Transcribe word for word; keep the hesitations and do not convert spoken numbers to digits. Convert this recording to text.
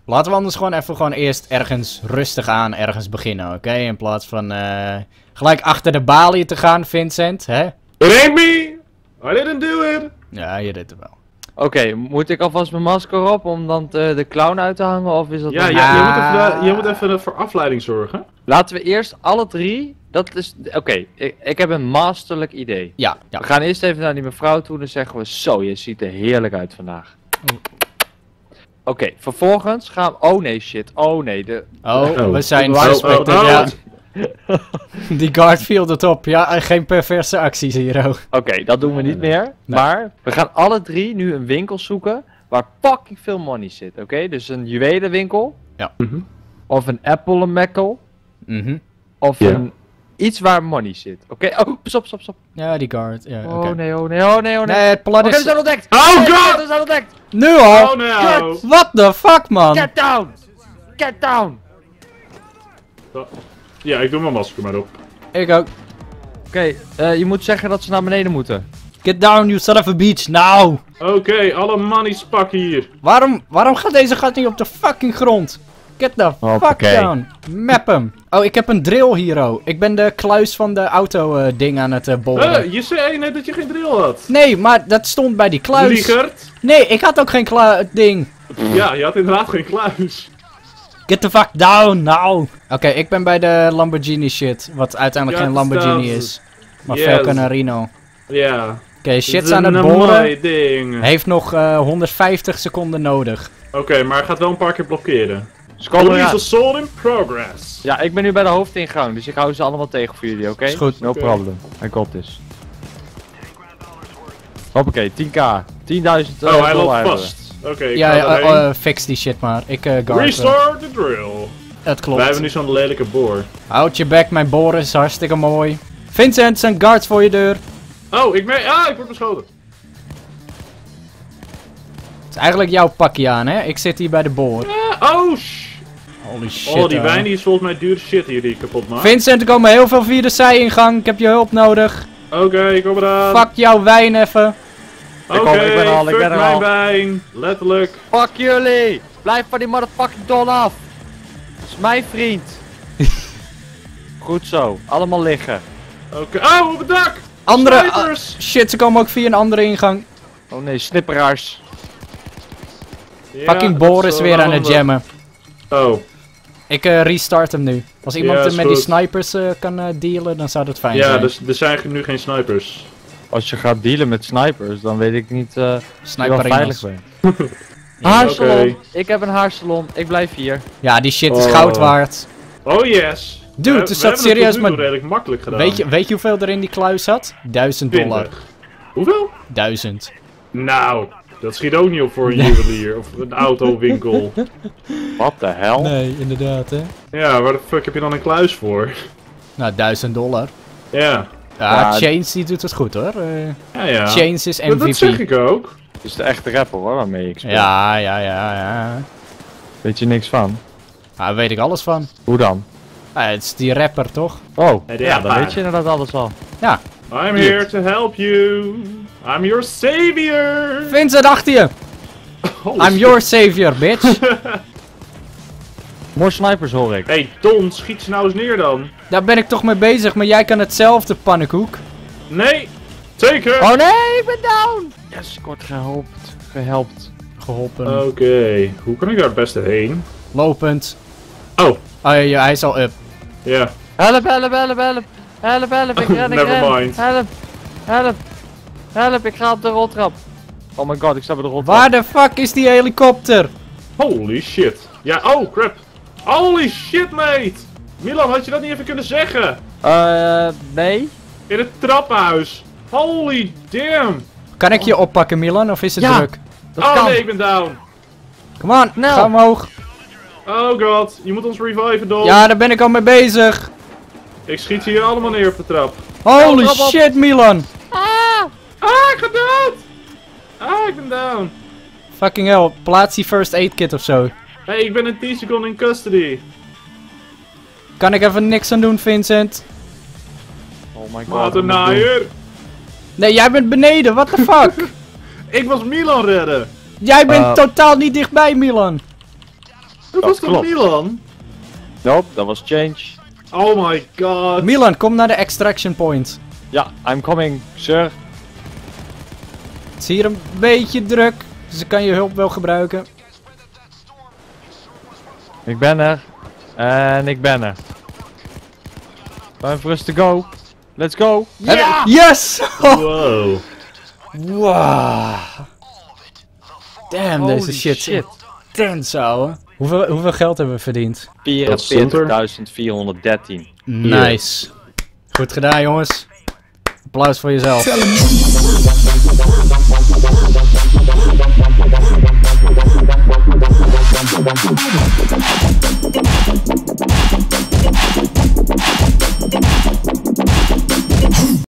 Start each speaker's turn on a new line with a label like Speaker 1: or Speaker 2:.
Speaker 1: Laten we anders gewoon even gewoon eerst ergens rustig aan, ergens beginnen, oké? Okay? In plaats van uh, gelijk achter de balie te gaan, Vincent, hè?
Speaker 2: It ain't me! I didn't do it!
Speaker 1: Ja, je deed het wel.
Speaker 3: Oké, okay, moet ik alvast mijn masker op om dan te, de clown uit te hangen, of is dat...
Speaker 2: Ja,
Speaker 3: een...
Speaker 2: ja, je, moet even, je moet even voor afleiding zorgen.
Speaker 3: Laten we eerst alle drie, dat is... Oké, okay, ik, ik heb een masterlijk idee.
Speaker 1: Ja, ja.
Speaker 3: We gaan eerst even naar die mevrouw toe en dan zeggen we, zo, je ziet er heerlijk uit vandaag. Oké, okay, vervolgens gaan we... Oh nee, shit. Oh nee, de...
Speaker 1: Oh,
Speaker 2: oh.
Speaker 1: we zijn
Speaker 2: oh,
Speaker 1: suspected,
Speaker 2: oh, oh,
Speaker 1: ja. Die guard viel het op, ja. Geen perverse acties hier, oh.
Speaker 3: Oké, okay, dat doen we niet meer. Nee. Maar we gaan alle drie nu een winkel zoeken waar fucking veel money zit, oké? Okay? Dus een juwelenwinkel.
Speaker 1: Ja.
Speaker 3: Mm-hmm. Of een Apple en Mackel.
Speaker 1: Mm-hmm.
Speaker 3: Of yeah. een... Iets waar money zit, oké? Okay? Oh, stop, stop, stop.
Speaker 1: Ja, die guard, ja, oké.
Speaker 3: Okay. Oh nee, oh nee, oh nee, oh nee.
Speaker 1: Nee, het plan is...
Speaker 3: Oké, we zijn ontdekt!
Speaker 2: Oh god!
Speaker 3: We zijn ontdekt!
Speaker 1: Nu al?
Speaker 2: Oh no!
Speaker 1: What the fuck, man?
Speaker 3: Get down! Get down!
Speaker 2: Ja, ik doe mijn masker maar op.
Speaker 1: Ik ook.
Speaker 3: Oké, okay, uh, je moet zeggen dat ze naar beneden moeten.
Speaker 1: Get down, you son of a bitch, now!
Speaker 2: Oké, okay, alle monies pakken hier.
Speaker 1: Waarom, waarom gaat deze gat niet op de fucking grond? Get the fuck
Speaker 3: okay.
Speaker 1: down. Map hem. Oh, ik heb een drill hier, oh. Ik ben de kluis van de auto uh, ding aan het uh, boren.
Speaker 2: Uh, je zei net dat je geen drill had.
Speaker 1: Nee, maar dat stond bij die kluis.
Speaker 2: Liegert?
Speaker 1: Nee, ik had ook geen klu ding.
Speaker 2: Ja, je had inderdaad geen kluis.
Speaker 1: Get the fuck down, nou. Oké, okay, ik ben bij de Lamborghini shit. Wat uiteindelijk
Speaker 2: ja,
Speaker 1: geen Lamborghini
Speaker 2: dat...
Speaker 1: is. Maar
Speaker 2: yes.
Speaker 1: Falcon en Rino.
Speaker 2: Ja.
Speaker 1: Oké, okay, shit's aan het boren.
Speaker 2: Ding.
Speaker 1: Heeft nog uh, honderdvijftig seconden nodig.
Speaker 2: Oké, okay, maar gaat wel een paar keer blokkeren.
Speaker 3: Police
Speaker 2: assault in progress.
Speaker 3: Ja, ik ben nu bij de hoofdingang, dus ik hou ze allemaal tegen voor jullie, oké? Okay?
Speaker 1: Is goed.
Speaker 3: No
Speaker 2: okay.
Speaker 3: problem. I got this. Hoppakee, tien k. tienduizend
Speaker 2: Oh, hij loopt vast. Oké, okay,
Speaker 1: ja, ja uh, uh, fix die shit maar. Ik uh, guard.
Speaker 2: Restart the drill.
Speaker 1: Het klopt.
Speaker 2: Wij hebben nu zo'n lelijke boor.
Speaker 1: Houd je bek, mijn boor is hartstikke mooi. Vincent, zijn guards voor je deur.
Speaker 2: Oh, ik ben... Ah, ik word beschoten.
Speaker 1: Het is eigenlijk jouw pakje aan, hè? Ik zit hier bij de boor.
Speaker 2: Uh, oh, sh
Speaker 1: Holy shit,
Speaker 2: Oh, die
Speaker 1: uh.
Speaker 2: wijn die is volgens mij dure shit hier die ik kapot maak.
Speaker 1: Vincent, er komen heel veel via de zijingang. Ik heb je hulp nodig.
Speaker 2: Oké, okay, ik kom eraan.
Speaker 1: Fuck jouw wijn even.
Speaker 2: Oké, okay,
Speaker 3: ik ben al, ik ben er
Speaker 2: mijn
Speaker 3: al.
Speaker 2: wijn. Letterlijk.
Speaker 3: Fuck jullie! Blijf van die motherfucking don af. Dat is mijn vriend. Goed zo, allemaal liggen.
Speaker 2: Oké, okay. Oh, op het dak!
Speaker 1: Andere... Uh, shit, ze komen ook via een andere ingang.
Speaker 3: Oh nee, snipperaars.
Speaker 1: Ja, fucking Boris weer aan het jammen.
Speaker 2: Oh.
Speaker 1: Ik uh, restart hem nu. Als iemand
Speaker 2: ja,
Speaker 1: met
Speaker 2: goed.
Speaker 1: die snipers uh, kan uh, dealen, dan zou dat fijn
Speaker 2: ja,
Speaker 1: zijn.
Speaker 2: Ja, dus er zijn nu geen snipers.
Speaker 3: Als je gaat dealen met snipers, dan weet ik niet uh,
Speaker 1: Sniper
Speaker 3: of je veilig bent.
Speaker 1: ja,
Speaker 3: haarsalon,
Speaker 2: okay.
Speaker 3: Ik heb een haarsalon, ik blijf hier.
Speaker 1: Ja, die shit is
Speaker 2: oh.
Speaker 1: goud waard.
Speaker 2: Oh yes.
Speaker 1: Dude,
Speaker 2: we,
Speaker 1: is
Speaker 2: we
Speaker 1: dat serieus maar...
Speaker 2: redelijk makkelijk gedaan.
Speaker 1: Weet je, weet je hoeveel er in die kluis zat? Duizend dollar.
Speaker 2: Hoeveel?
Speaker 1: Duizend.
Speaker 2: Nou, dat schiet ook niet op voor een juwelier of een autowinkel.
Speaker 3: Wat de hel?
Speaker 1: Nee, inderdaad hè.
Speaker 2: Ja, waar de fuck heb je dan een kluis voor?
Speaker 1: Nou, duizend dollar.
Speaker 2: Ja.
Speaker 1: Ja,
Speaker 3: ja
Speaker 1: Chains die doet het goed hoor. Uh,
Speaker 2: ja, ja.
Speaker 1: Chains is M V P.
Speaker 2: Dat, dat zeg ik ook.
Speaker 3: Het is de echte rapper hoor, waarmee ik speel.
Speaker 1: Ja, ja, ja, ja.
Speaker 3: Weet je niks van?
Speaker 1: Daar weet ik alles van.
Speaker 3: Hoe dan?
Speaker 1: Ah, het is die rapper toch?
Speaker 3: Oh,
Speaker 2: Hey,
Speaker 3: ja,
Speaker 2: ja,
Speaker 3: dan weet je inderdaad alles al.
Speaker 1: Ja.
Speaker 2: I'm here to help you. I'm your savior.
Speaker 1: Vincent, achter je!
Speaker 2: Holy
Speaker 1: I'm
Speaker 2: shit.
Speaker 1: your savior, bitch.
Speaker 3: More snipers hoor ik.
Speaker 2: Hey Don, schiet ze nou eens neer dan.
Speaker 1: Daar ben ik toch mee bezig, maar jij kan hetzelfde, pannenkoek.
Speaker 2: Nee, zeker.
Speaker 3: Oh nee, ik ben down! Yes, ik word gehelpt. Gehelpt.
Speaker 1: Geholpen.
Speaker 2: Oké, okay. Hoe kan ik daar het beste heen?
Speaker 1: Lopend.
Speaker 2: Oh.
Speaker 1: Oh ja, ja, hij is al up.
Speaker 2: Ja.
Speaker 3: Help, help, help, help. Help, help, ik ren, ik
Speaker 2: Never
Speaker 3: ren.
Speaker 2: mind.
Speaker 3: Help. Help. Help, ik ga op de roltrap. Oh my god, ik sta bij de roltrap.
Speaker 1: Waar de fuck is die helikopter?
Speaker 2: Holy shit. Ja, oh crap. Holy shit, mate. Milan, had je dat niet even kunnen zeggen?
Speaker 3: Eh, uh, nee.
Speaker 2: In het trappenhuis. Holy damn.
Speaker 1: Kan ik je oppakken, Milan, of is het
Speaker 3: Ja.
Speaker 1: druk?
Speaker 3: Dat
Speaker 2: oh
Speaker 3: kan.
Speaker 2: nee, ik ben down.
Speaker 1: Come on,
Speaker 3: Nou.
Speaker 1: ga omhoog.
Speaker 2: Oh god, je moet ons reviven, Don.
Speaker 1: Ja, daar ben ik al mee bezig.
Speaker 2: Ik schiet hier allemaal neer op de trap.
Speaker 1: Holy
Speaker 3: trap op.
Speaker 1: shit, Milan.
Speaker 3: Ah!
Speaker 2: Ah, ik ga dood. Ah, ik ben down.
Speaker 1: Fucking hell, plaats die first aid kit of zo.
Speaker 2: Hey, ik ben een tien seconden in custody.
Speaker 1: Kan ik even niks aan doen, Vincent?
Speaker 3: Oh my god.
Speaker 2: Wat een naaier.
Speaker 1: Nee, jij bent beneden, what the fuck?
Speaker 2: Ik was Milan redden.
Speaker 1: Jij bent
Speaker 3: Uh.
Speaker 1: totaal niet dichtbij, Milan.
Speaker 2: Dat was toch
Speaker 3: klopt.
Speaker 2: Milan?
Speaker 3: Nope, dat was Change.
Speaker 2: Oh my god.
Speaker 1: Milan, kom naar de extraction point.
Speaker 3: Ja, I'm coming, sir.
Speaker 1: Het is hier een beetje druk, dus ik kan je hulp wel gebruiken.
Speaker 3: Ik ben er. En ik ben er. Time for us to go. Let's go.
Speaker 1: Ja! Yes!
Speaker 2: Wow.
Speaker 1: Wow. Damn,
Speaker 3: Holy
Speaker 1: deze shit.
Speaker 3: shit.
Speaker 1: Intens, ouwe. Hoeveel, hoeveel geld hebben we verdiend?
Speaker 3: vierenveertigduizend vierhonderddertien.
Speaker 1: Nice. Goed gedaan, jongens. Applaus voor jezelf.
Speaker 4: Tell 'em.